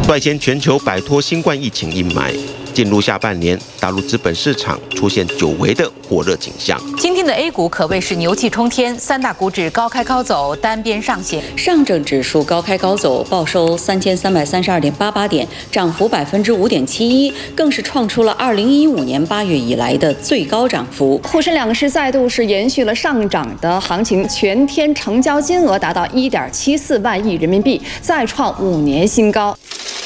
率先全球摆脱新冠疫情阴霾。进入下半年，大陆资本市场出现久违的火热景象。 今天的 A 股可谓是牛气冲天，三大股指高开高走，单边上行。 上证指数高开高走，报收3332.88点，涨幅5.71%，更是创出了2015年8月以来的最高涨幅。 沪深两市再度是延续了上涨的行情，全天成交金额达到1.74万亿人民币，再创5年新高。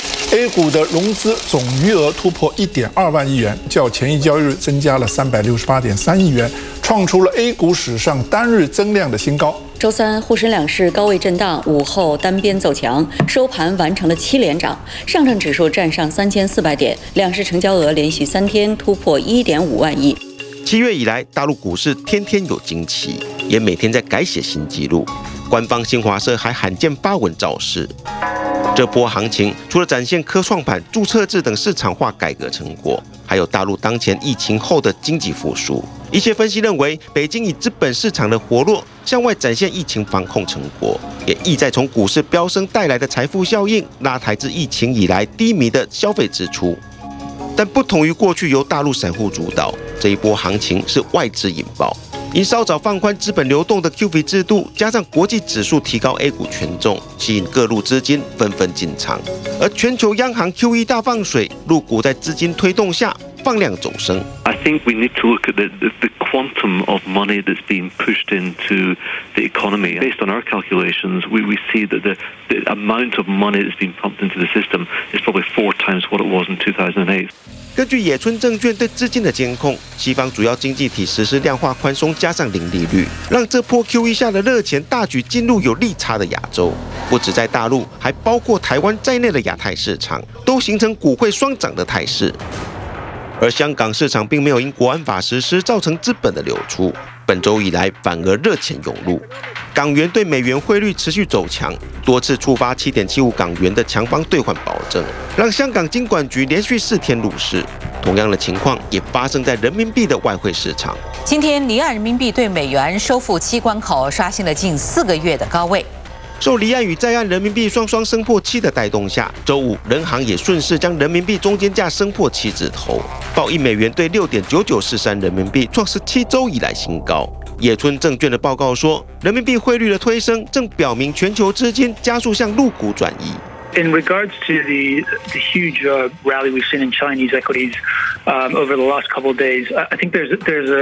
A 股的融资总余额突破1.2万亿元，较前一交易日增加了368.3亿元，创出了 A 股史上单日增量的新高。 周三，沪深两市高位震荡，午后单边走强，收盘完成了7连涨。上证指数站上3400点，两市成交额连续3天突破1.5万亿。 7月以来，大陆股市天天有惊奇，也每天在改写新纪录。官方新华社还罕见发文造势。这波行情除了展现科创板、注册制等市场化改革成果，还有大陆当前疫情后的经济复苏。一些分析认为，北京以资本市场的活络向外展现疫情防控成果，也意在从股市飙升带来的财富效应拉抬至疫情以来低迷的消费支出。但不同于过去由大陆散户主导，这一波行情是外资引爆。因稍早放宽资本流动的 QF 制度，加上国际指数提高 A 股权重，吸引各路资金纷纷进场。而全球央行 QE 大放水，陆股在资金推动下放量走升。 I think we need to look at the quantum of money that's being pushed into the economy. Based on our calculations, we see that the amount of money that's being pumped into the system is probably 4 times what it was in 2008. 根据野村证券对资金的监控，西方主要经济体实施量化宽松加上零利率，让这波 QE 下的热钱大举进入有利差的亚洲。不止在大陆，还包括台湾在内的亚太市场，都形成股汇双涨的态势。而香港市场并没有因国安法实施造成资本的流出，本周以来反而热钱涌入。港元对美元汇率持续走强，多次触发7.75港元的强方兑换保证，让香港金管局连续4天入市。同样的情况也发生在人民币的外汇市场。 今天离岸人民币对美元收复7关口，刷新了近4个月的高位。 受离岸与在岸人民币双双升破7的带动下，周五人行也顺势将人民币中间价升破7字头，报1美元兑6.9943人民币，创17周以来新高。野村证券的报告说，人民币汇率的推升正表明全球资金加速向陆股转移。 In regards to the huge rally we've seen in Chinese equities over the last couple of days, I think there's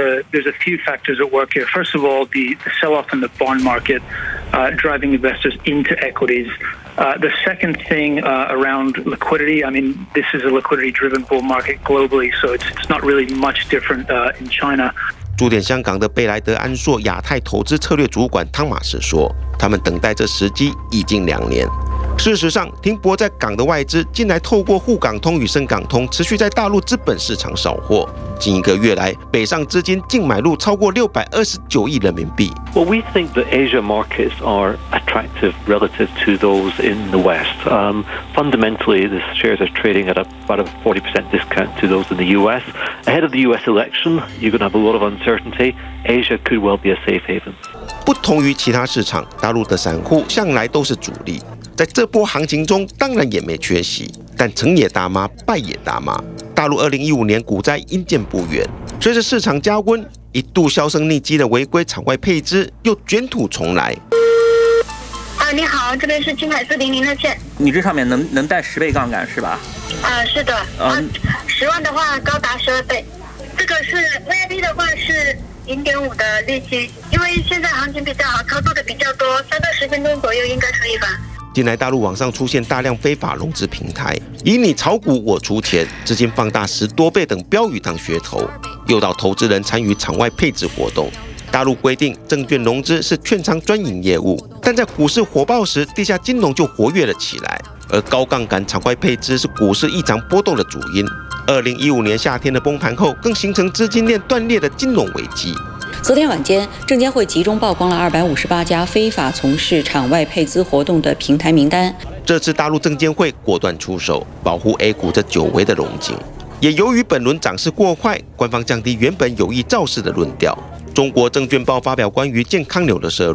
a few factors at work here. First of all, the sell-off in the bond market driving investors into equities. The second thing around liquidity, I mean, this is a liquidity-driven bull market globally, so it's not really much different in China. 驻点香港的贝莱德安硕亚太投资策略主管汤马士说，他们等待这时机已经2年。事实上，停泊在港的外资近来透过沪港通与深港通持续在大陆资本市场扫货。近1个月来，北上资金净买入超过629亿人民币。 Well, we think that Asia markets are attractive relative to those in the West. Fundamentally, the shares are trading at about a 40% discount to those in the US. Ahead of the US election, you're going to have a lot of uncertainty. Asia could well be a safe haven. 不同于其他市场，大陆的散户向来都是主力。在这波行情中，当然也没缺席，但成也大妈，败也大妈。大陆2015年股灾因见不远，随着市场加温，一度销声匿迹的违规场外配资又卷土重来。 你好，这边是金海400热线。 你这上面能带10倍杠杆是吧？ 是的。10万的话高达12倍。这个是 VIP 的话是0.5的利息，因为现在行情比较好，操作的比较多，3到10分钟左右应该可以吧。 近来大陆网上出现大量非法融资平台，以你炒股我出钱，资金放大10多倍等标语当噱头，诱导投资人参与场外配置活动。大陆规定，证券融资是券商专营业务，但在股市火爆时，地下金融就活跃了起来。而高杠杆场外配资是股市异常波动的主因。2015年夏天的崩盘后，更形成资金链断裂的金融危机。 昨天晚间，证监会集中曝光了258家非法从事场外配资活动的平台名单。 这次大陆证监会果断出手，保护 A 股这久违的荣景。也由于本轮涨势过快，官方降低原本有意造势的论调。中国证券报发表关于健康牛的社论，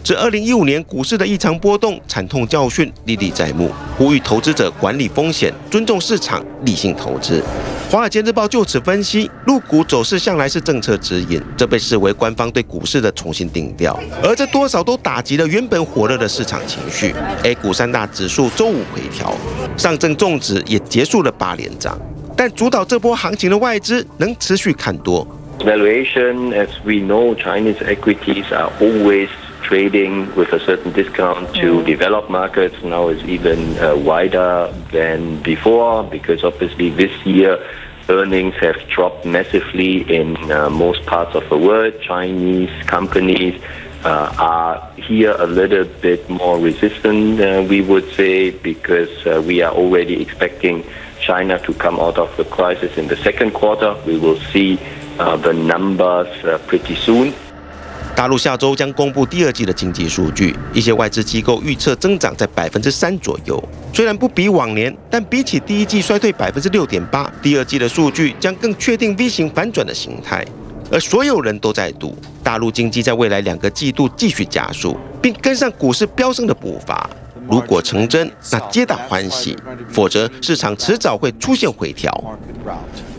自2015年股市的异常波动，惨痛教训历历在目，呼吁投资者管理风险，尊重市场，理性投资。华尔街日报就此分析，陆股走势向来是政策指引，这被视为官方对股市的重新定调，而这多少都打击了原本火热的市场情绪。A 股3大指数周五回调，上证综指也结束了8连涨，但主导这波行情的外资能持续看多。 Valuation, as we know, Chinese equities are always trading with a certain discount to developed markets. Now it's even wider than before because obviously this year earnings have dropped massively in most parts of the world. Chinese companies are here a little bit more resistant, we would say, because we are already expecting China to come out of the crisis in the second quarter. We will see the numbers pretty soon. 大陆下周将公布第2季的经济数据，一些外资机构预测增长在3%左右。虽然不比往年，但比起第1季衰退6.8%，第2季的数据将更确定 V 型反转的形态。而所有人都在赌，大陆经济在未来2个季度继续加速，并跟上股市飙升的步伐。如果成真，那皆大欢喜；否则，市场迟早会出现回调。